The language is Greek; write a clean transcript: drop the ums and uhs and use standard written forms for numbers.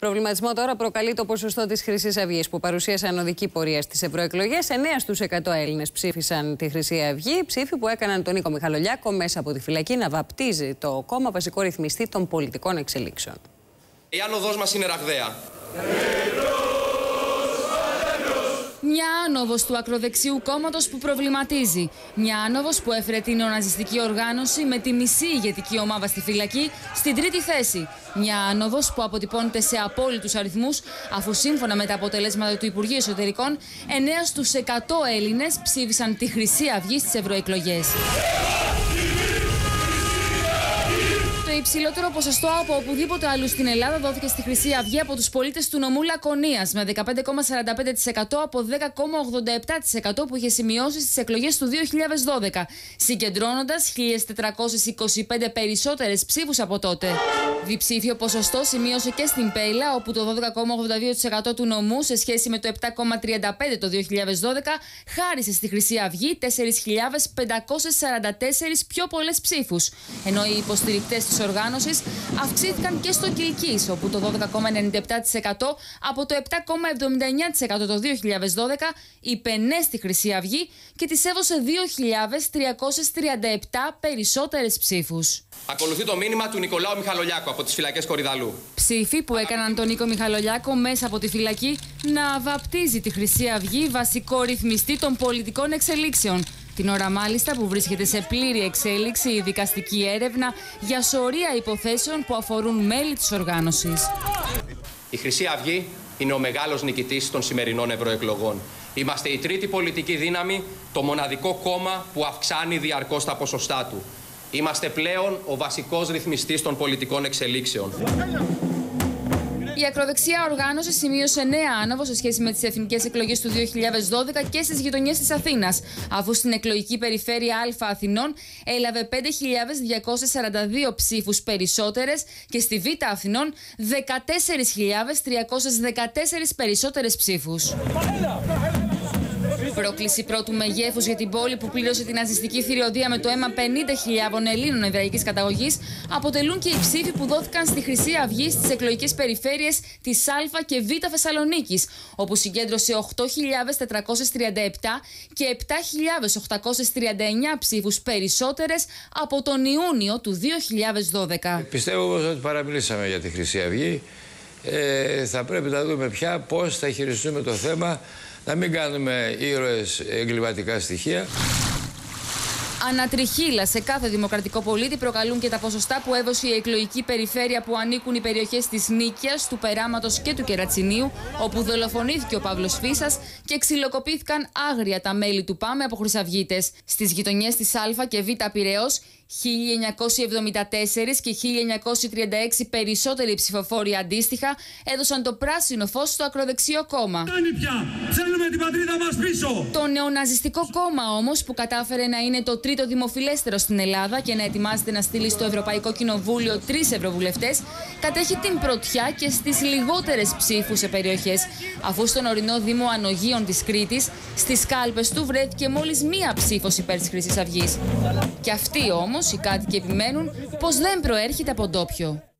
Προβληματισμό τώρα προκαλεί το ποσοστό της Χρυσής Αυγής που παρουσίασε ανωδική πορεία στις ευρωεκλογές. 9 στους 100 Έλληνες ψήφισαν τη Χρυσή Αυγή. Ψήφοι που έκαναν τον Νίκο Μιχαλολιάκο μέσα από τη φυλακή να βαπτίζει το κόμμα βασικό ρυθμιστή των πολιτικών εξελίξεων. Η άνοδός μας είναι ραγδαία. Μια άνοδος του ακροδεξιού κόμματος που προβληματίζει. Μια άνοδος που έφερε την νεοναζιστική οργάνωση με τη μισή ηγετική ομάδα στη φυλακή στην τρίτη θέση. Μια άνοδος που αποτυπώνεται σε απόλυτους αριθμούς, αφού σύμφωνα με τα αποτελέσματα του Υπουργείου Εσωτερικών, 9 στους 100 Έλληνες ψήφισαν τη Χρυσή Αυγή στις ευρωεκλογές. Το υψηλότερο ποσοστό από οπουδήποτε αλλού στην Ελλάδα δόθηκε στη Χρυσή Αυγή από τους πολίτες του νομού Λακωνίας, με 15,45% από 10,87% που είχε σημειώσει στις εκλογές του 2012, συγκεντρώνοντας 1.425 περισσότερες ψήφους από τότε. Διψήφιο ποσοστό σημείωσε και στην Πέιλα, όπου το 12,82% του νομού σε σχέση με το 7,35% το 2012 χάρισε στη Χρυσή Αυγή 4.544 πιο πολλές ψήφους, ενώ οι υποστηρικτές της οργάνωσης αυξήθηκαν και στο Κιλκής, όπου το 12,97% από το 7,79% το 2012 είπε ναι στη Χρυσή Αυγή και της έδωσε 2.337 περισσότερες ψήφους. Ακολουθεί το μήνυμα του Νικολάου Μιχαλολιάκου από τις φυλακές Κορυδαλού. Ψήφοι που έκαναν τον Νίκο Μιχαλολιάκο μέσα από τη φυλακή να βαπτίζει τη Χρυσή Αυγή βασικό ρυθμιστή των πολιτικών εξελίξεων. Την ώρα μάλιστα που βρίσκεται σε πλήρη εξέλιξη η δικαστική έρευνα για σωρία υποθέσεων που αφορούν μέλη της οργάνωσης. Η Χρυσή Αυγή είναι ο μεγάλος νικητής των σημερινών ευρωεκλογών. Είμαστε η τρίτη πολιτική δύναμη, το μοναδικό κόμμα που αυξάνει διαρκώς τα ποσοστά του. Είμαστε πλέον ο βασικός ρυθμιστής των πολιτικών εξελίξεων. Η ακροδεξιά οργάνωση σημείωσε νέα άνοδο σε σχέση με τις εθνικές εκλογές του 2012 και στις γειτονιές της Αθήνας, αφού στην εκλογική περιφέρεια Α Αθηνών έλαβε 5.242 ψήφους περισσότερες και στη Β Αθηνών 14.314 περισσότερες ψήφους. Πρόκληση πρώτου μεγέθους για την πόλη που πλήρωσε την ναζιστική θηριωδία με το αίμα 50.000 Ελλήνων εβραϊκής καταγωγής αποτελούν και οι ψήφοι που δόθηκαν στη Χρυσή Αυγή στις εκλογικές περιφέρειες της Α και Β Θεσσαλονίκης, όπου συγκέντρωσε 8.437 και 7.839 ψήφους περισσότερες από τον Ιούνιο του 2012. Πιστεύω ότι παραμιλήσαμε για τη Χρυσή Αυγή. Θα πρέπει να δούμε πια πώς θα χειριστούμε το θέμα, να μην κάνουμε ήρωες εγκληματικά στοιχεία. Ανατριχύλα σε κάθε δημοκρατικό πολίτη προκαλούν και τα ποσοστά που έδωσε η εκλογική περιφέρεια που ανήκουν οι περιοχές της Νίκαιας, του Περάματος και του Κερατσινίου, όπου δολοφονήθηκε ο Παύλος Φίσας και ξυλοκοπήθηκαν άγρια τα μέλη του ΠΑΜΕ από χρυσαυγίτες. Στις γειτονιές της Α και Β Πειραιώς, 1.974 και 1.936 περισσότεροι ψηφοφόροι αντίστοιχα έδωσαν το πράσινο φως στο ακροδεξιό κόμμα. Θέλουμε την πατρίδα μας πίσω! Το νεοναζιστικό κόμμα όμως, που κατάφερε να είναι το τρίτο δημοφιλέστερο στην Ελλάδα και να ετοιμάζεται να στείλει στο Ευρωπαϊκό Κοινοβούλιο 3 ευρωβουλευτές, κατέχει την πρωτιά και στις λιγότερες ψήφους σε περιοχές, αφού στον ορεινό Δήμο Ανογείων της Κρήτης, στις κάλπες του βρέθηκε μόλις μία ψήφος υπέρ της Χρυσής Αυγής. Και αυτοί όμως οι κάτοικοι επιμένουν πως δεν προέρχεται από ντόπιο.